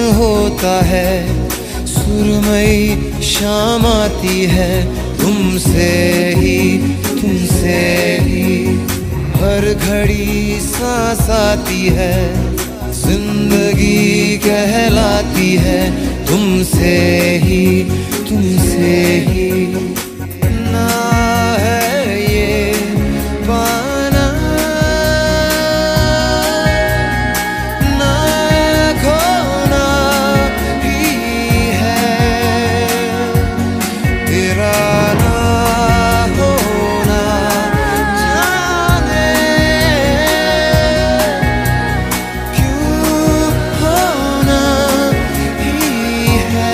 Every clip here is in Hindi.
होता है, सुरमई शाम आती है, तुमसे ही हर घड़ी सांस आती है, जिंदगी कहलाती है, तुमसे ही ना है ये पाना ना खोना ही है, तेरा ना होना जाने क्यों होना ही है।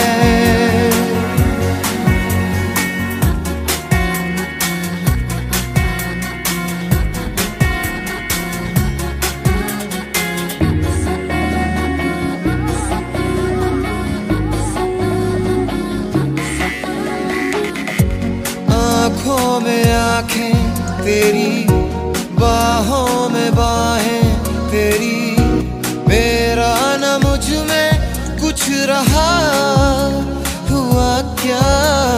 आँखों में आँखें तेरी, बाहों में बाहें तेरी, मेरा न मुझ में कुछ रहा हुआ क्या,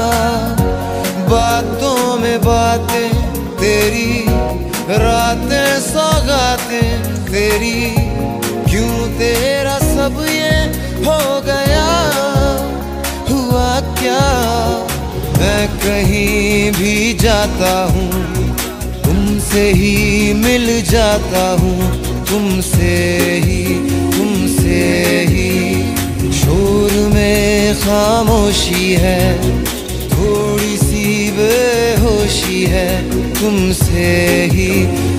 बातों में बातें तेरी, रातें सौगातें तेरी, क्यों तेरा सब ये हो गया हुआ क्या। मैं कहीं भी जाता हूँ, तुमसे ही मिल जाता हूँ, तुमसे ही शोर में खामोशी है, थोड़ी सी बेहोशी है, तुमसे ही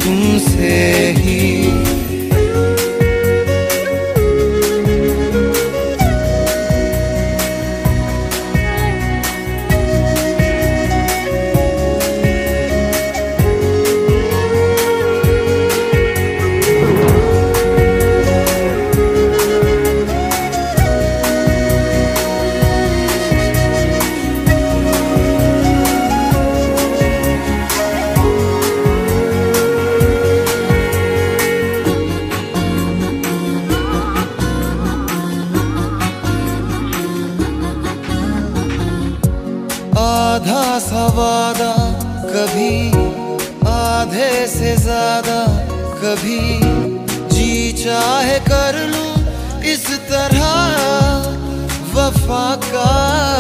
आधा सा वादा कभी, आधे से ज्यादा कभी, जी चाहे कर लूं इस तरह वफा का,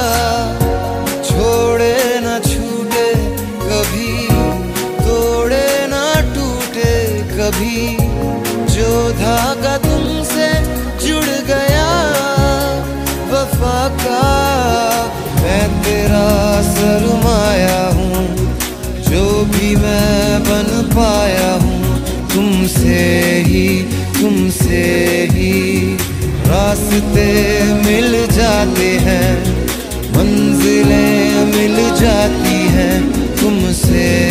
छोड़े न छूटे कभी, तोड़े न टूटे कभी, जो धागा तुमसे जुड़ गया वफा का, मैं तेरा सरमाया हूँ, जो भी मैं बन पाया हूँ, तुमसे ही रास्ते मिल जाते हैं, मंजिलें मिल जाती हैं, तुमसे